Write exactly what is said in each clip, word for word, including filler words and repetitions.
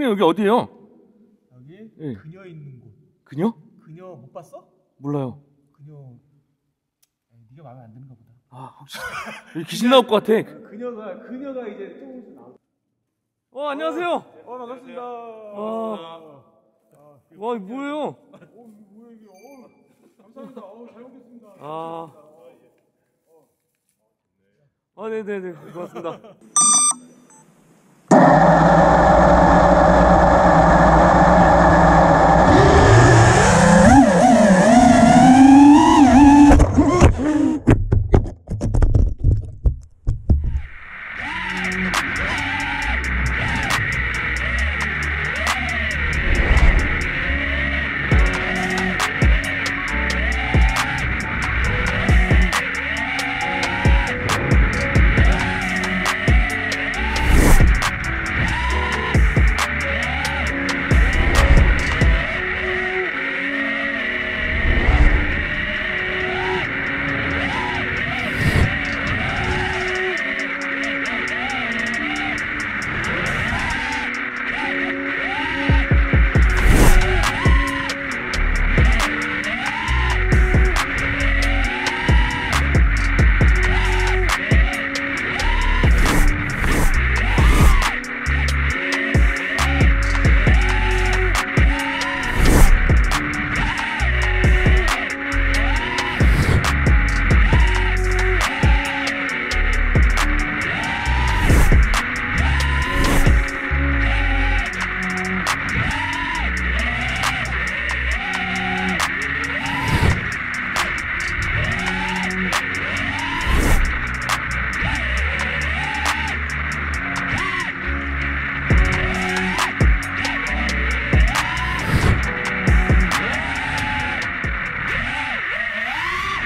형님 여기 어디예요? 여기 예. 그녀 있는 곳. 그녀? 그녀 못 봤어? 몰라요. 그녀. 에이, 네가 마음에 안 드는가 보다. 아 혹시 여기 귀신 나올 것 같아. 그녀가 그녀가 이제 조금씩 나오. 어 안녕하세요. 어 반갑습니다. 어. 와 이거 뭐예요? 어 뭐야 이게? 어 감사합니다. 어 잘 먹겠습니다. 아. 아 네네네 고맙습니다.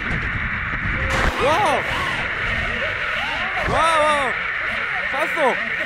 와우! 와우! 쐈어!